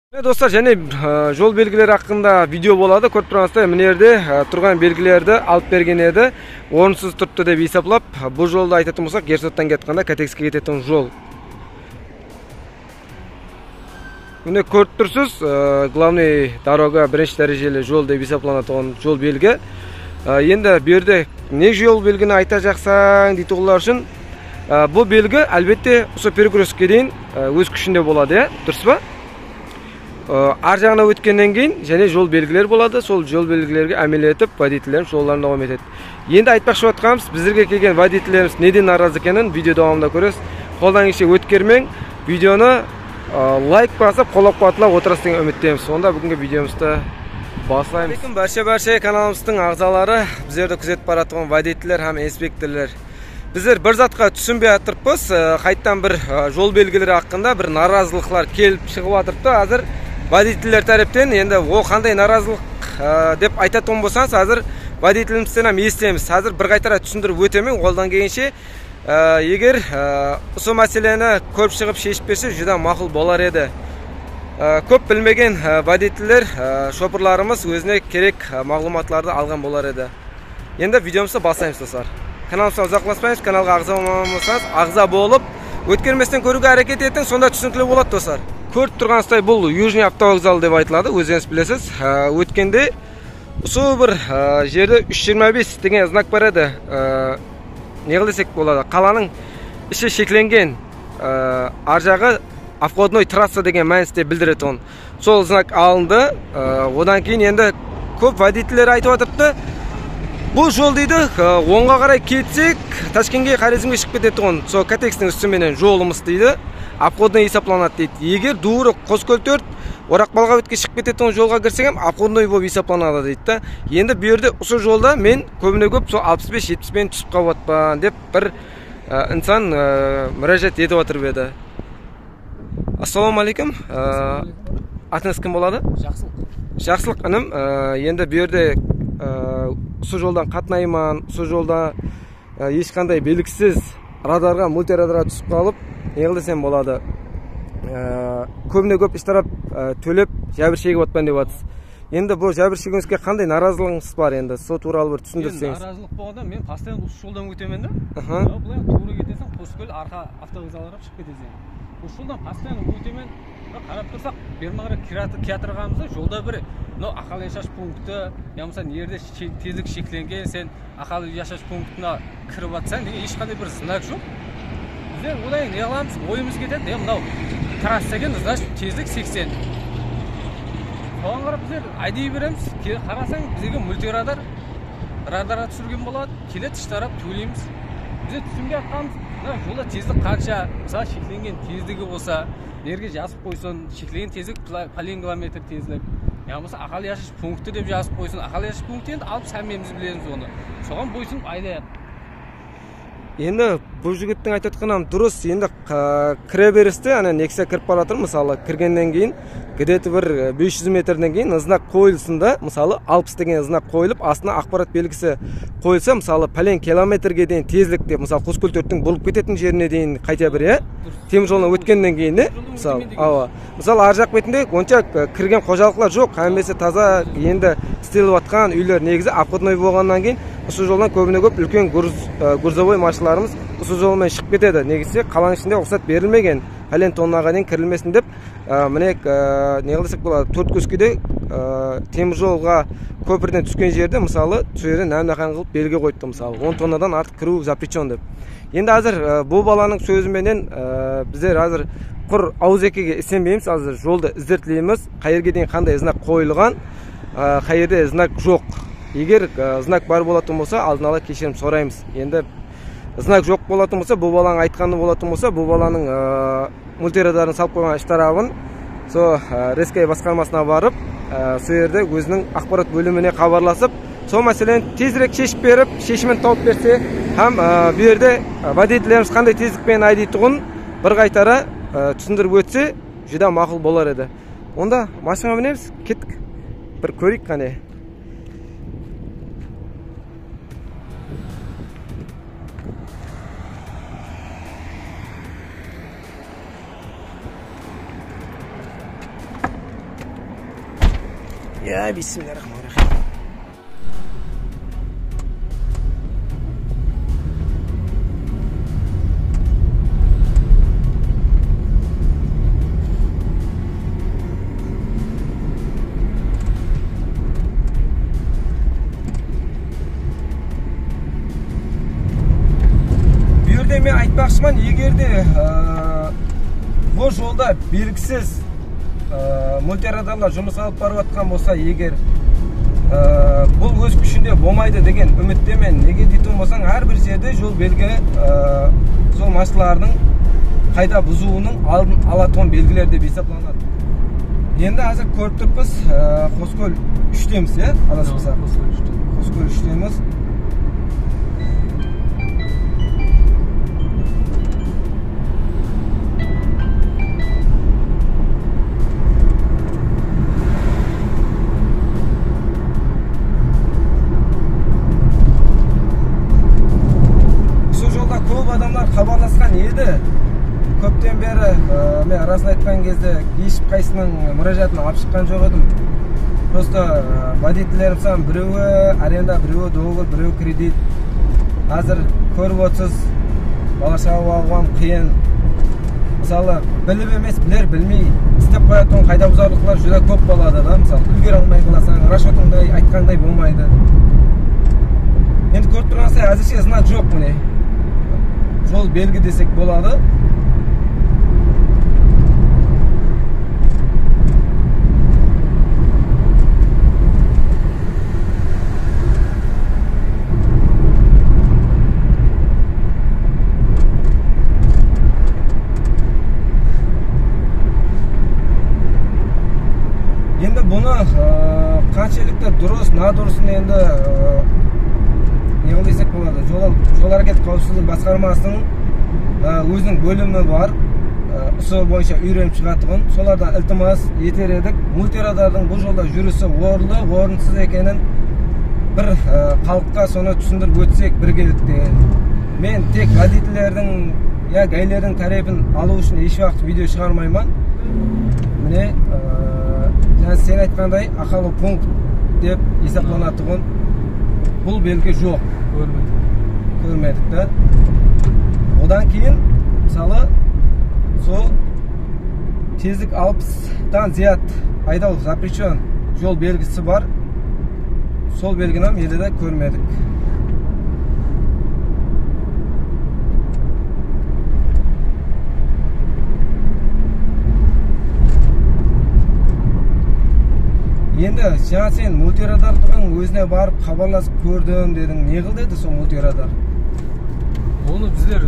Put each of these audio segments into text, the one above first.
Dostlar, және жол белгілері hakkında видео болады. Көріп тұрғансыздар, мына жерде тұрған белгілерді алып берген еді. Орынсыз тұрыпты деп есептеп, бұл жолда айтатын болсақ, Ерсоттан кеткенде Катекске кететін жол. Міне көріп тұрсыз, главный дорога бірінші дәрежелі жол деп есептелінетін жол белгі. Енді бұл жерде не жол белгіні айта жақсаң дейтін үшін, бұл белгі әлбетте осы перекрестке дейін өз күшінде болады, дұрыс па? Ар жағына өткеннен кейін және жол белгілер болады. Сол жол белгілерге әмел етіп, водительдеріміз жолларын давам етеді. Енді айтпақшы жатқанымыз, біздерге келген водительдеріміз неден наразы екенін видео davomida көресіз. Қолдан келсе өткермең, видеоны лайк басып, қолдап қуаттылап отырасыз деген үміттеміз. Сонда бүгінгі видеомызды бастаймыз. Барша каналымыздың ағзалары, біздерді күзетіп бара жатқан водительдер һәм инспекторлар. Біздер бір затқа түсінбей отырмыз, қайттан бір жол белгілері hakkında бір наразылықтар келіп шығып жатырды. Қазір водительдер тараптан енді ол қандай наразылық деп айтатын болсаңыз, қазір водителімізден ham естиміз. Қазір бір қайтара түсіндіріп өтемін, қолдан келгенше. Егер осы мәселені көп шығып шешіп берсе, жүдә мақұл болар еді. Көп білмеген водительдер, шопырларымыз өзіне керек мағлұматларды алған болар еді. Енді видеомызды бастаймыз, достар. Каналымызға ұзақласпаймыз, каналға ағза болмасаңыз, ағза болып, өткерместен көруге әрекет еттің, сонда түсінікті болады, достар. Көріп тұрғансыздай, бұл Южный автовокзал деп айтылады, өзіңіз білесіз. Өткенде осы бір жерде 325 деген знак бар еді. Не қылдесек болады? Қаланың іші шекленген, ар жағы обходной трасса деген мәністе білдіреді. Сол знак алынды. Одан кейін енді көп водительдер айтып отырыпты. Бұл жол дейді, оңға қарай кетсек, Ташкентке Хорезмге шығып кетеді. Сол Катекстің үстіменен жолымыз дейді. Обходной есептелінеді дейді. Егер Дуры Қоскөл 4 Орақбалға өтке шығып кететін жолға кірсек, обходной болып есептелінеді дейді. Енді бұл жерде осы жолда мен көбіне көп сол 65-70-пен түсіп қалыппын деп бір инсан müracaat етіп отыр еді. Ассалаумағалейкум. Атыңыз кім болады? Жақсылық інім. Енді бұл жерде осы жолдан қатынаймын, осы жолда ешқандай белгісіз радарға, мультирадарға түсіп қалып, не қылдесем болады. Көбіне көп іштарап төлеп, жәбір шегіп отпан деп атыз. Енді бұл жәбір шегіңізге қандай наразылығыңыз бар енді? Со туралы бір түсіндірсеңіз. Наразылық болғанда мен постоянно осы жолдан өтемен да. Бұлай тура кетесің, Қоскөл арқа автовокзалға шығып кетесің. Осы жолдан постоянно өтемен, қарап тұрсақ, бермағыра кеатырғанымызда жолда бір ақыл яшаш пункті, ямыса нерде тезлік шекленген, сен ақыл яшаш пунктына кіріп атсаң, деген ешқандай бір знак жоқ. Біздер одан не аламыз, ойымыз кетеді, мынау трассаген, значит, тезлік 80. Соған қарап біздер айдей береміз, қарасаң бізге мультирадар, радарға түсірген болады, келеді іштарап төлейміз. Біздер түсінбей атқанымыз, жолда тезлік қанша, мысалы шекленген тезлігі болса, нерге жазып қойсын, шекленген тезлік полен километр тезлік. Ямысы ақал яшаш пункті деп жазып қойсын, ақал яшаш пункті енді алып сәмеміз білеміз оны. Соған бойсын айдайық. Енді бұл жігіттің айтатқанам дұрыс. Енді кіре берісте, Nexia кіріп баратыр, мысалы, кіргеннен кейін, где-то бір 500 метрден кейін знак қойылсында, мысалы, 60 деген знак қойылып, астына ақпарат белгісі қойылса, мысалы, пәлен километрге дейін тезлік деп, мысалы, Қоскөл 4-тің болып кететін жеріне дейін қайта бір, темір жолына өткеннен кейін, мысалы, ар жақ бетінде онша кірген қожалықлар жоқ, әмбесі таза, енді істеліп жатқан үйлер негізі обходной болғаннан кейін, осы жолдан көбіне көп үлкен грузовой машиналарымыз осы жолмен шығып кетеді. Негізі қаланың ішінде рұқсат берілмеген, пәлен тоннаға дейін кірілмесін деп, міне не қылдесек болады, Төрткөскеде темір жолға көпірден түскен жерде, мысалы, түсерде нәмнәқан қылып белгі қойыпты, мысалы, 10 тоннадан артық кіру запрещен деп. Енді қазір бұл баланың сөзіменен біздер қазір құр ауызекеге сенбейміз, қазір жолды іздертілейміз, қай жерге дейін қандай знак қойылған, қай жерде знак жоқ. Егер знак бар болатын болса, алдын ала кешірім сұраймыз. Енді знак жоқ болатын болса, бұл баланың айтқаны болатын болса, бұл баланың мультирадарын салып қойған іштарабын Рескай басқармасына барып, сол жерде өзінің ақпарат бөліміне хабарласып, сол мәселені тезірек шешіп беріп, шешімін тауып берсе, һәм бұл жерде водительдеріміз қандай тезлікпен айдайтұғын бір қайтара түсіндіріп өтсе, жүдә мақұл болар еді. Онда машина мінеміз, кеттік. Бір көрейік қане. Ya bismillahirrahmanirrahim. Men aytmoqchiman, egerda bu yo'lda belgisiz multiradarlar жұмыс алып барып жатқан болса, егер бұл өз күшінде болмайды деген үміттемен. Неге дейтін болсаң, әрбір жерде жол белгі сол машиналардың қайда бұзуының алдын алатын белгілер деп есептелінеді. Енді қазір көріп тұрмыз, Қоскөл 3-теміз, адаспасақ. Қоскөл 3-теміз. Хабарласқан еді. Көптен бері мен арасын айтқан кезде ешіп қайсының мұражатын алып шыққан жоқ едім. Просто водительлерім сам біреуі аренда, біреуі договор, біреуі кредит. Қазір көріп отырсыз, бала шағып алуым қиын. Мысалы, біліп емес, білер білмей істеп қоятын қайда бұзарлықлар жүре көп болады да. Мысалы, үлгер алмай қаласаң, расчетыңдай айтқандай болмайды. Енді көріп тұрғансай, әзірше знак жоқ міне. Жол белгі десек болады. Енді бұны қаншалықты дұрыс, надұрысын енді не десек болады. Жол әрекет қауіпсіздік басқармасының өзінің бөлімі бар. Осы бойынша үйреніп шығатығын. Солардан ілтимас етер едік. Мультирадардың бұл жолда жүрісі орынды, орынсыз екенін бір халыққа соны түсіндіріп өтсек біргелікте. Мен тек водительдердің, гаилердің тарапын алу үшін еш уақыт видео шығармаймын. Міне, сен айтқандай ақылы пункт деп есептелінетұғын. Бұл белгі жоқ. Көрмедік та. Одан кейін, мысалы, сол тездік 60-тан зият айдау запрещен жол белгісі бар. Сол белгіні елді де көрмедік. Енді жаңа сен мультирадардың өзіне барып хабарласып көрдім дедің. Не қылды еді сол мультирадар? Оны біздер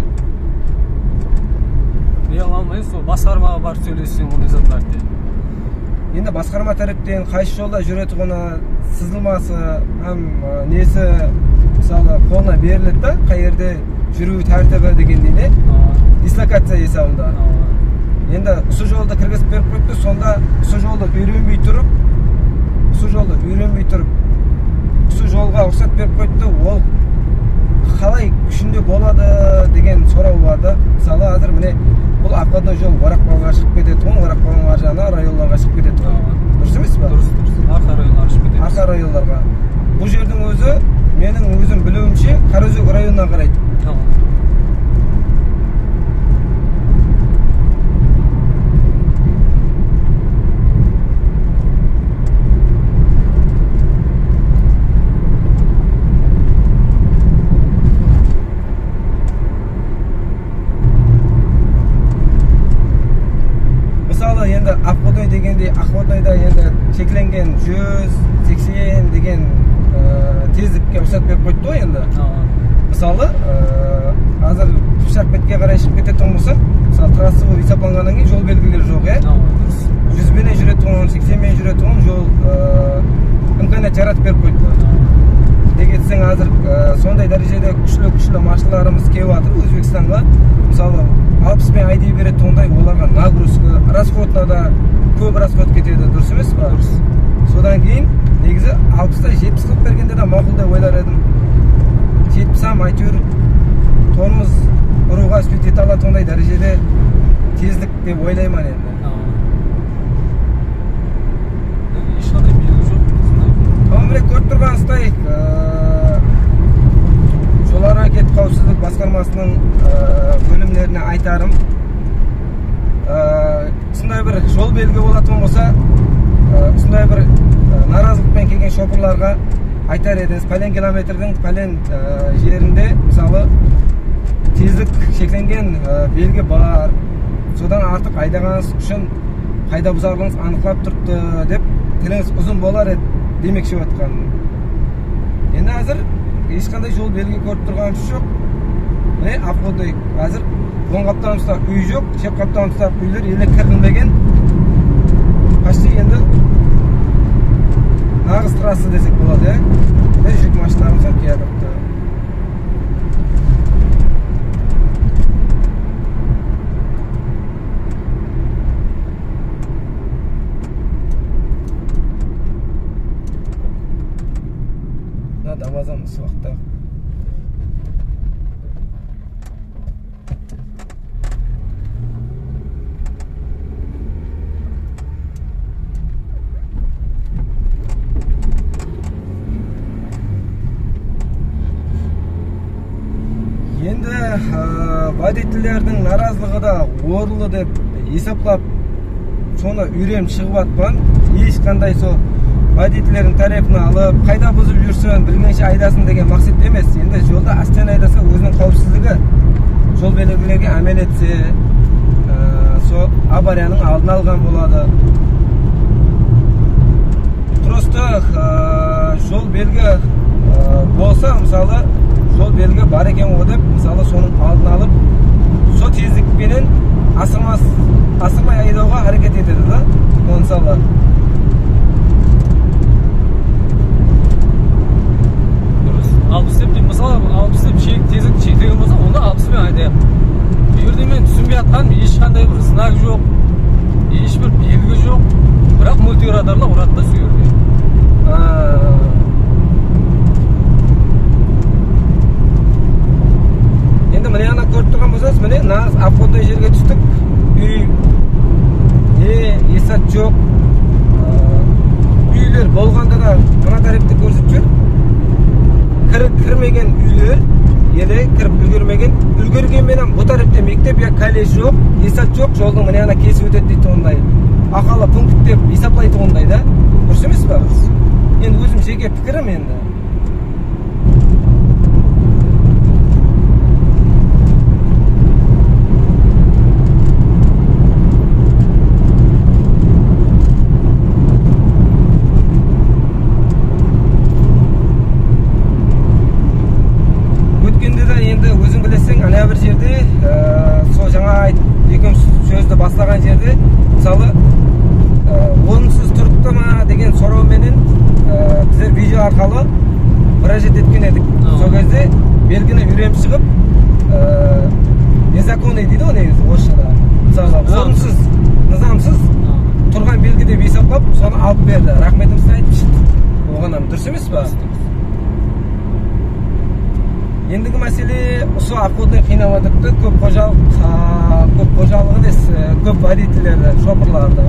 не қыламайыз, сол басқармаға барып сөйлессең ондай затларды. Енді басқарма тараптан қайсы жолда жүретұғыны сызылмасы, несі мысалы қолына беріледі да, қай жерде жүру тәртібі дегендей, дислокация есебінде. Енді осы жолды кіргізіп беріп қойыпты, сонда осы жолды үйренбей тұрып, осы жолға рұқсат беріп қойыпты, ол қалай күшінде болады деген сұрау барды. Мысалы, қазір міне бұл обходной жол Орақбалға шығып кететұғын, Орақбалға жағына районларға шығып кететұғын. Дұрыс емес па? Дұрыс. Арқа районларға шығып кететұғын. Арқа районларға. Бұл жердің өзі, менің өзім білуімше, Қараөзек районына қарайды. Енді обходной дегенде, обходнойда енді шекленген 180 деген тездікке рұқсат беріп қойды ғой енді. Мысалы, қазір Қыпшақ бетке қарай шығып кететін болсақ, мысалы трасса болып есептелгеннен кейін жол белгілері жоқ, 100-менен жүретұғын, 80-мен жүретұғын жол имканiyat жаратып беріп қойды. Неге десең, қазір сондай дәрежеде күшлі машиналарымыз келіп жатыр Өзбекстанға. Мысалы 60-мен айдай береді ондай, оларға нагрузка, расходына да көп расход кетеді, дұрыс емес па? Дұрыс. Содан кейін негізі 60-та 70 қылып бергенде де мақұл деп ойлар едім. 70-ам әйтеуір тонымыз ұруға үстет ете алатын ондай дәрежеде тездік деп ойлаймын енді. Ешқандай белгі жоқ. айтқандай, жол hareket қауіпсіздік басқармасының бөлімдеріне айтарым, сондай бір жол белгі болатын болса, сондай бір наразылықпен келген шопырларға айтар едіңіз, пәлен километрдің пәлен жерінде мысалы тездік шекленген белгі бар, содан артық айдағаныңыз үшін қайда бұзарлығыңыз анықталып тұрды деп тіліңіз ұзын болар еді демекші отқан. Енді әзір ешқандай жол белгі көріп тұрғанымыз жоқ. Міне автобус әзір оң қапталымызда үй жоқ, шеп қапталымызда үйлер елек кірілмеген. Почти енді нағыз трасса десек болады, біз жүк машиналарымыздан келіпті. Дамазам осы уақытта. Енді водительдердің наразылығы да орынды деп есептап, соны үйреніп шығып атпан. Ешқандай сол водительдердің тарифін алып, қайда бұзып жүрсін, білгенше айдасын деген мақсат емес. Енді жолда астен айдаса өзінің қауіпсіздігі, жол белгілерге әмел етсе, сол аварияның алдын алған болады. Просто жол белгі болса, мысалы, жол белгі бар екен о деп, мысалы, соның алдын алып, сол тездікпенен асырмай айдауға әрекет етеді да, мысалы. Алпыс деп деймін, мысалы, алпыс деп тездік шектеген болса, оны 60-пен айдайық. Егерде мен түсінбей атқаным, ешқандай бір знак жоқ, ешбір белгі жоқ, бірақ мультирадарла ұрады да сүйерде. Енді міне ана көріп тұрған болсаңыз, міне нағыз аппондай жерге түстік. Үй, есат жоқ. Үйлер болғанда да мына тарифті көрсетіп жүр. Кірмеген үйлер, еле кіріп үлгерген менен бұл тарифте мектеп я колледж жоқ, есат жоқ, жолдың міне ана кесіп өтеді дейді ондай. Ақалы пункт деп есаплайды ондай да. Дұрыс емес па? Енді өзім жеке пікірім енді. Бастаған жерде, мысалы, онсыз тұрыпты ма деген сұрауменен біздер видео арқалы мұражат еткен едік. Сол кезде белгіні үйреніп шығып, незаконный дейді ғой негізі орысшада. Мысалы, орынсыз, нызамсыз тұрған белгі деп есептап, соны алып берді. Рахметімізді айтып шықты. Оған дұрыс емес па? Ендігі мәселе осы автобусты қинап жатырды, көп қожалық емес, көп водительдерді, шопырларды.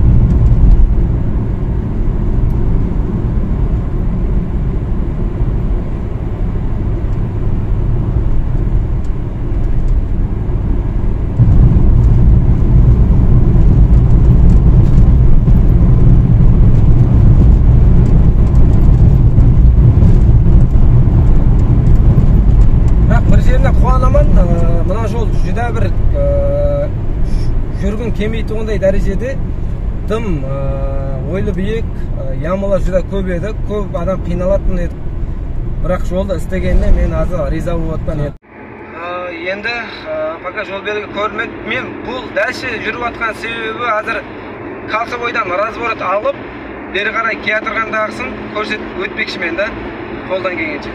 Мына жол жүдә бір жүргін кемейті ондай дәрежеде тым ойлы биік, ямалар жүдә көп еді, көп адам қиналатын еді. Бірақ жолда істегеніне мен азы риза болып отқан еді. Енді пока жол белгі көрмеді. Мен бұл дәлше жүріп атқан себебі азыр Қалсыбойдан разборот алып, бері қарай келатырғандағысын көрсетіп өтпекші мен да, қолдан келгенше.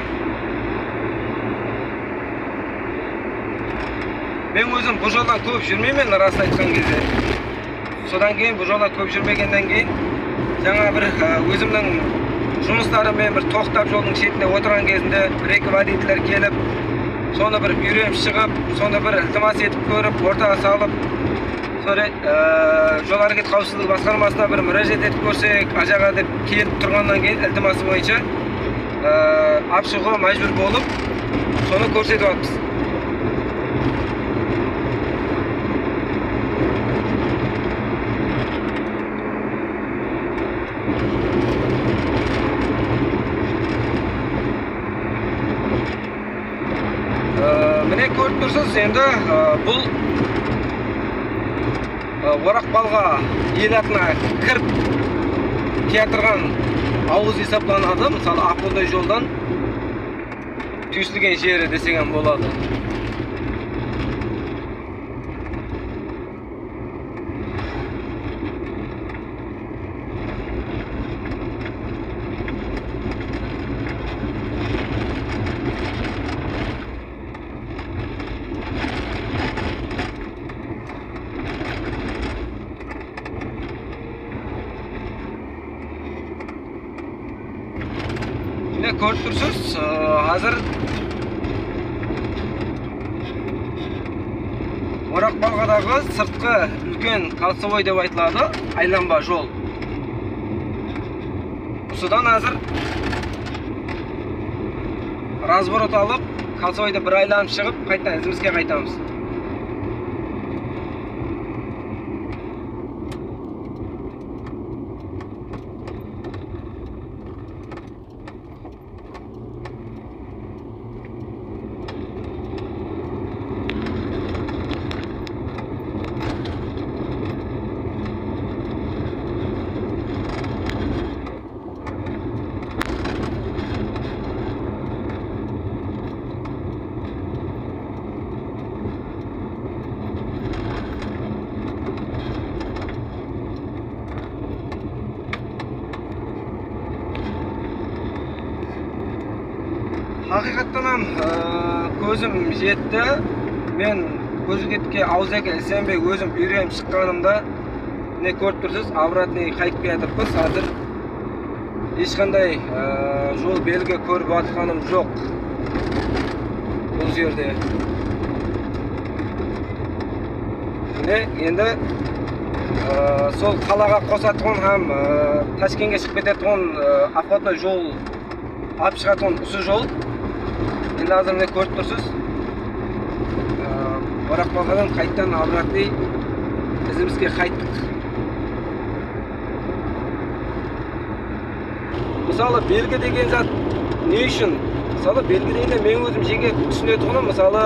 Мен өзім бұл жолдан көп жүрмеймін, расын айтқан кезде. Содан кейін бұл жолдан көп жүрмегенден кейін жаңа бір өзімнің жұмыстарымен бір тоқтап жолдың шетінде отырған кезінде бір-екі водительдер келіп, соны бір үйреніп шығып, соны бір ілтимас етіп көріп, ортаға салып, жол әрекет қауіпсіздігі басқармасына бір мұражат етіп көрсек, ажаға деп келіп тұрғаннан кейін ілтимасы бойынша алып шығуға мәжбүр болып, соны көрсетіп жатырмыз. Міне көріп тұрсыз, енді бұл Орақбалға ел атына кіріп келтірген ауыз есептелінеді. Мысалы, Аққұлдай жолдан түйісілген жері десеген болады. Yine көріп тұрсыз, қазір Орақбалғадағы сыртқы үлкен кольцевой деп айтылады, айланба жол. Осыдан қазір разворот алып, кольцевойды бір айланып шығып, қайтадан ізімізге қайтамыз. Haqiqatdan көзім жетті. Мен көзгетке аузеке ілсенбей өзім үйреніп шыққанымда не көріп тұрсыз, обратный қайтып келатырмыз. Қазір ешқандай жол белгі көріп жатқаным жоқ бұл жерде. Енді сол қалаға қосатығын һәм Ташкентке шығып кететігін обходной жол алып шығатығын осы жол. Енді қазір міне көріп тұрсыз, Орақбалғадан қайттан обратный ізімізге қайттық. Мысалы, белгі деген зат не үшін? Мысалы, белгі дегенде мен өзім жеке түсінетұғыным, мысалы,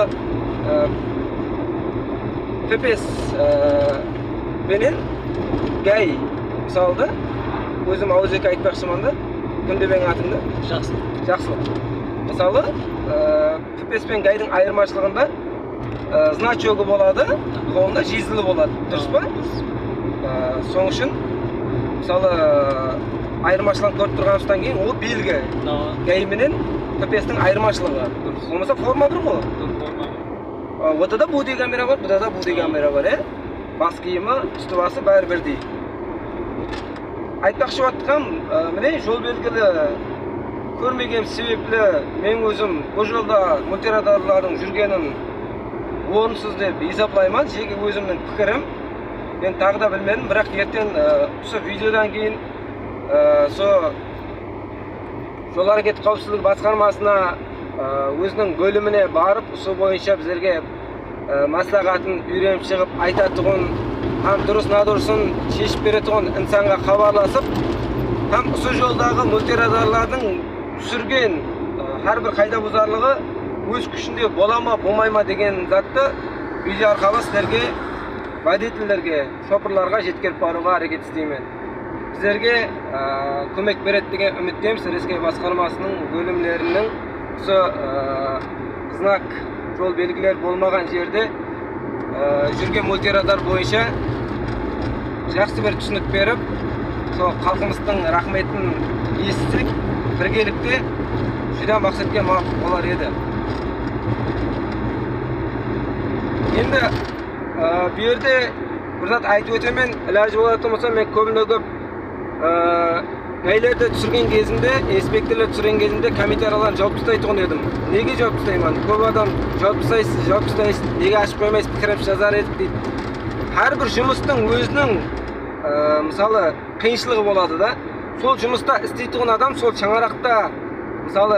төпес бенен гай, мысалы, өзім ауыз жеке айтпақшыман да, күнде бен атымды? Жақсылық. Мысалы, төпес пен гайдың айырмашылығында значогы болады, қолында жезлі болады, дұрыс па? Соң үшін, мысалы, айырмашылығын көріп тұрғанымыздан кейін, ол белгі. Гай менен төпестің айырмашылығы. Болмаса форма бір ғой? Ода да бұл деген камера бар, бұда да бұл деген камера бар, бас киімі, үсті басы бәрі бірдей. Айтпақшы жатқам, міне жол белгілі көрмеген себеплі мен өзім бұл жолда мультирадарлардың жүргенін орынсыз деп есептаймын. Жеке өзімнің пікірім. Мен тағы да білмедім, бірақ ертең осы видеодан кейін жол әрекет қауіпсіздігі басқармасына өзінің бөліміне барып, осы бойынша біздерге маслихатын үйреніп шығып айтатұғын, һәм дұрыс надұрысын шешіп беретұғын инсанға хабарласып, һәм осы жолдағы мультирадарлардың түсірген әрбір қайда бұзарлығы өз күшінде бола ма, болмай ма деген затты видео арқылы сіздерге, водительдерге, шопырларға жеткеріп баруға әрекет істеймін. Сіздерге көмек береді деген үміттеміз. Ресей басқармасының бөлімлерінің осы знак жол белгілер болмаған жерде жүрген мультирадар бойынша жақсы бір түсінік беріп, сол халқымыздың рахметін естісек, біргелікте жүден мақсатқа мақұл болар еді. Енді бұл жерде бір зат айтып өтемін, ілажы болатын болса, мен көбіне көп гайлерді түсірген кезінде, инспекторлар түсірген кезінде комментарияларын жауып тастайтын едім. Неге жауып тастаймын? Көп адам жауып тастайсыз, неге ашып қоймайсыз, пікіріміз жазар едік дейді. Әрбір жұмыстың өзінің мысалы қиыншылығы болады да. Сол жұмыста істейтін адам сол шаңырақта мысалы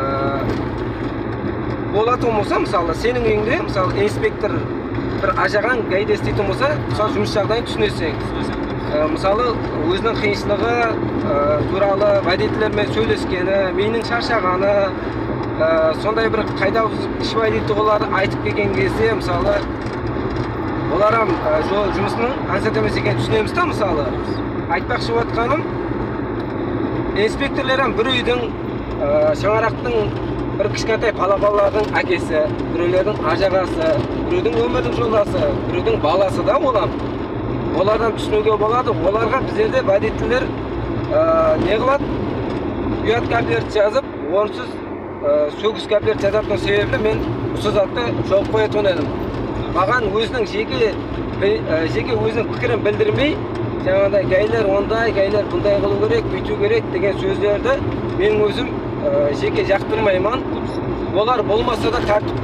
болатын болса, мысалы сенің үйіңде мысалы инспектор бір ажаған гайда істейтін болса, мысалы жұмыс жағдайын түсінесің. Мысалы өзінің қиыншылығы туралы водительдермен сөйлескені, менің шаршағаны, сондай бір қайда шыбай дейтұғыларды айтып келген кезде, мысалы олар жұмысының аңсат емес екенін түсінеміз да, мысалы айтпақшы отқаным, инспекторлар бір үйдің шаңырақтың бір кішкентай балалардың әкесі, біреулердің ажағасы, біреудің өмірлік жолдасы, біреудің баласы да олардан түсінуге болады. Оларға біздерде водительдер не қылады? Ұят кәпілерді жазып, орынсыз сөгіс кәпілерді жазатын себебі мен осы затты жауып қоятын едім. Маған өзінің жеке өзінің пікірін білдірмей, жаңағыдай гайлер ондай, гайлер бұндай қылу керек, бүйту керек деген сөздерді мен өзім жеке жақтырмаймын. Олар болмаса да тәртіп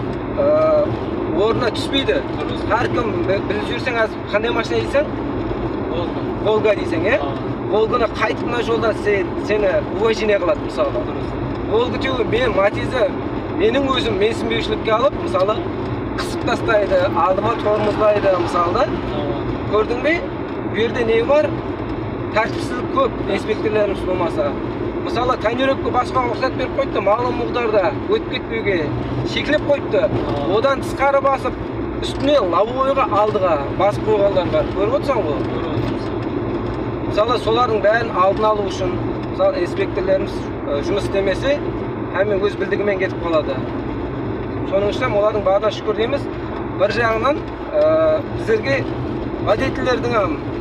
орнына түспейді. Әркім біліп жүрсең, қандай машина дейсің? Волга дейсің, Волганы қайтып мына жолда сені уважение қылады, мысалы. Волга теуі мен Матизі менің өзім менсінбеушілікке алып, мысалы, қысып тастайды, алдыма тормозлайды, мысалы. Көрдің бе? Bu yerде не бар? Тәртіпсіздік көп, инспекторларымыз болмаса. Мысалы, тәнерекке басқа рұқсат беріп қойды, малым мұғдарда өтіп кетпеуге шекілеп қойды. Одан тысқары басып, үстіне лавойға алдыға басып қойғандар бар. Көріп отырсың ғой? Мысалы, солардың бәрін алдын алу үшін, мысалы, инспекторларымыз жұмыс істемесе, әмен өз білдігімен кетіп қалады. Соның үшін олардың барына шүкір дейміз. Бір жағынан біздерге водительдердің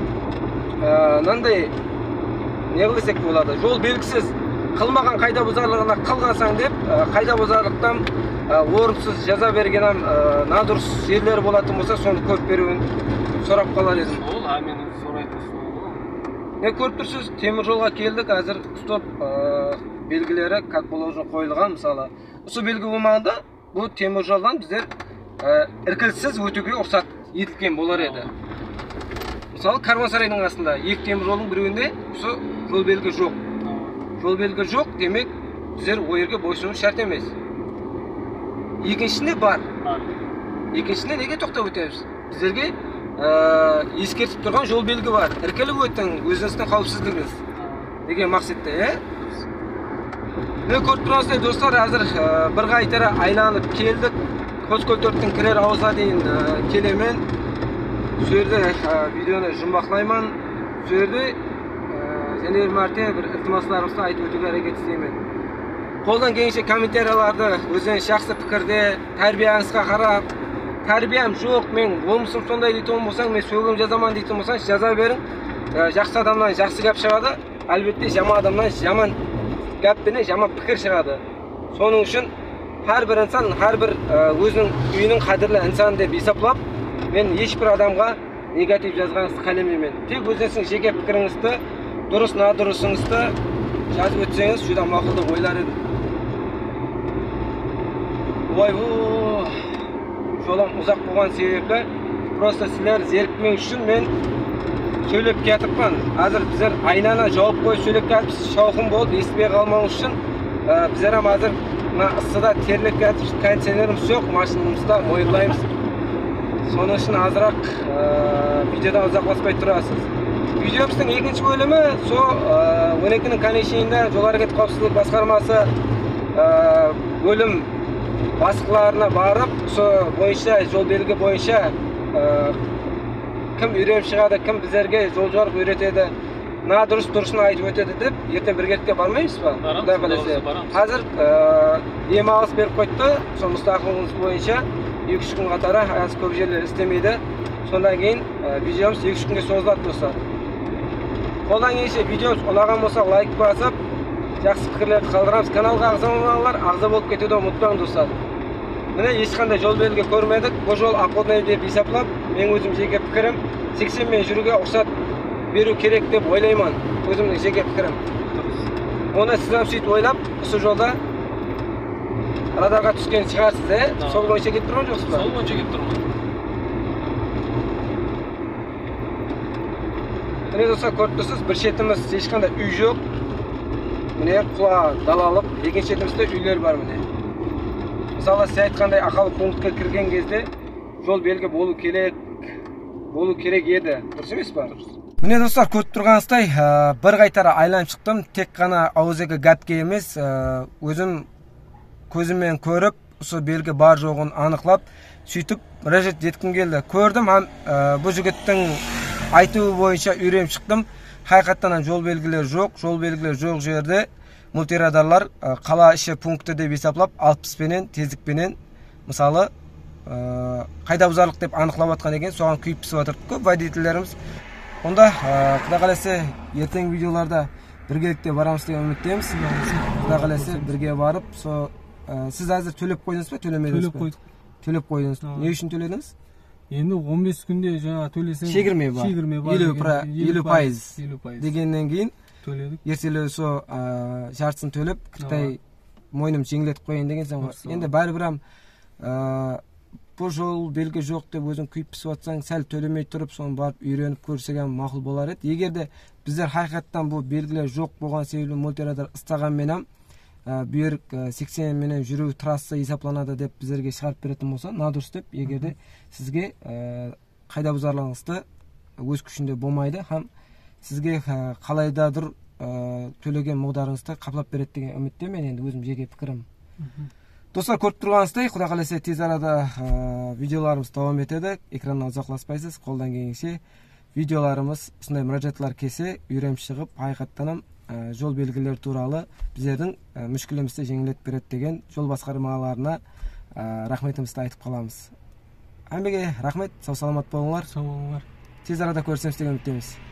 мынандай не қылсек болады, жол белгісіз қылмаған қайда бұзарлығына қылғансаң деп, қайда бұзарлықтан орынсыз жаза берген надұрыс жерлері болатын болса, соны көріп беруін сұрап қалар едім. Ол мен сұрайтын сұрақ. Не көріп тұрсыз, темір жолға келдік, әзір стоп белгілері как положено қойылған, мысалы. Осы белгі болмағанда, бұл темір жолдан біздер іркіліссіз өтуге рұқсат етілген болар еді. Мысалы, Карвансарайдың астында екі темір жолдың біреуінде осы жол белгі жоқ. Жол белгі жоқ, демек біздер о жерге бойсұну шарт емес. Екіншісінде бар. Екіншісінде неге тоқтап өтеміз? Біздерге ескертіп тұрған жол белгі бар. Іркіліп өттің, өзіңіздің қауіпсіздігіңіз деген мақсатта, Міне көріп тұрғансыздар достар, әзір бір қайтара айланып келдік. Қоскөл 4-тің кірер ауызға дейін келемен. Сол жерде видеоны жұмбақлаймын. Сол жерде және бір мәрте бір ілтимасларымызды айтып өтуге әрекет істеймін. Қолдан келгенше комментарияларды өзіңіз жақсы пікірде, тәрбиеңізге қарап, тәрбием жоқ, мен болмысым сондай дейтін болсаң, мен сөгім жазаман дейтін болсаң, жаза берің. Жақсы адамнан жақсы гәп шығады, әлбетте жаман адамнан жаман гәп пенен жаман пікір шығады. Соның үшін әрбір инсан, әрбір өзінің үйінің қадірлі инсан деп есеплап, мен ешбір адамға негатив жазғаныңызды қаламаймын. Тек өзіңіздің жеке пікіріңізді, дұрыс надұрысыңызды жазып өтсеңіз, жүдә мақұл деп ойлар едім. Жолым ұзақ болған себебі, просто сіздер зерікмеу үшін мен сөйлеп кетіппін. Әзір біздер айнана жауап қойып сөйлеп кетіппіз, шауқым болып, естіпей қалмауымыз үшін біздер әзір ысыда терлеп кетіп, кондиционеріміз жоқ, машинамызда мойындаймыз. Соның үшін азырақ видеодан ұзақласпай тұрасыз. Видеомыздың екінші бөлімі, сол 12-нің конечныйында жол әрекет қауіпсіздік басқармасы бөлім басқыларына барып, сол бойынша, жол белгі бойынша кім үйреніп шығады, кім біздерге жол жорық үйретеді, дұрыс-дұрысын айтып өтеді деп, ертең біргелікке бармаймыз ба? Барамыз. Қазір демалыс беріп қойды, сол мұстақылығымыз бойынша 2-3 күн қатары, аяз көп жерлер істемейді. Сондан кейін видеомыз 2-3 күнге созылады достар. Қолдан келгенше видеомыз ұнаған болса лайк басып, жақсы пікірлерді қалдырамыз. Каналға ағза болмағандар, ағза болып кетуді ұмытпаңыз достар. Міне ешқандай жол белгі көрмедік. Бұл жол ақылды деп есеплап, мен өзім жеке пікірім 80-мен жүруге рұқсат беру керек деп ойлаймын. Өзімнің жеке пікірім. Оны сіз сөйтіп ойлап, осы жолда радарға түскен шығарсыз, сол бойынша кетіп тұрған жоқсыз ба? Сол бойынша кетіп тұрмын. Міне достар, көріп тұрсыз, бір шетіміз ешқандай үй жоқ. міне құла далалық, екінші шетімізде үйлер бар міне. Мысалы, сіз айтқандай ақылы пунктке кірген кезде жол белгі болу керек еді. Дұрыс емес па? Міне достар, көріп тұрғаныңыздай, бір қайтара айланып шықтым. Тек қана ауызекі гәпке емес, өзім көзіммен көріп, осы белгі бар жоғын анықлап, сөйтіп рәжет жеткім келді. Көрдім, бұл жігіттің айтуы бойынша үйреніп шықтым. Қайқаттан жол белгілер жоқ жерде мультирадарлар қала іші пункті деп есеплап 60-пенен, тездікпенен, мысалы, қайда бұзарлық деп анықлап атқан екен, соған күйіп пісіп атырды көп водительдеріміз. Онда, құда қаласы ертең видеоларда біргелікте барамыз деген үміттеміз. Құда қаласы бірге барып, сіз әзір төлеп қойдыңыз ба, төлемедіңіз ба? Төлеп қойдыңыз. Не үшін төледіңіз? Енді 15 күнде жаңа төлесең шегірме бар. 50% дегеннен кейін төледік. Ертелі со жартысын төлеп, Қытай мойным жеңілетіп қойын деген соң. Енді бәрібір бұл жол белгі жоқ деп өзің күйіп пісіп атсаң, сәл төлемей тұрып, соны барып үйреніп көрсеген мақұл болар еді. Егерде біздер қайқаттан бұл белгілер жоқ болған себебі мультирадар ыстаған менен бұйырық 80 менен жүру трасса есепланады деп біздерге шығарып беретін болса, надұрыс деп, егерде сізге қайда бұзарлығыңызды өз күшінде болмайды, һәм сізге қалайдадыр төлеген мұғдарыңызды қаплап береді деген үміттемін, енді өзім жеке пікірім. Достар, көріп тұрғаныңыздай, құда қаласа тез арада видеоларымыз давам етеді. Экраннан ұзақласпайсыз, қолдан келгенше видеоларымыз осындай мұражатлар кесе, үйреніп шығып, ақиқаттан жол белгілері туралы біздердің мүшкілімізді жеңілдетіп береді деген жол басқармаларына рахметімізді айтып қаламыз. Әмбеге рахмет, сау саламат болыңдар. Сау болыңдар. Тез арада көрсеміз деген үміттеміз.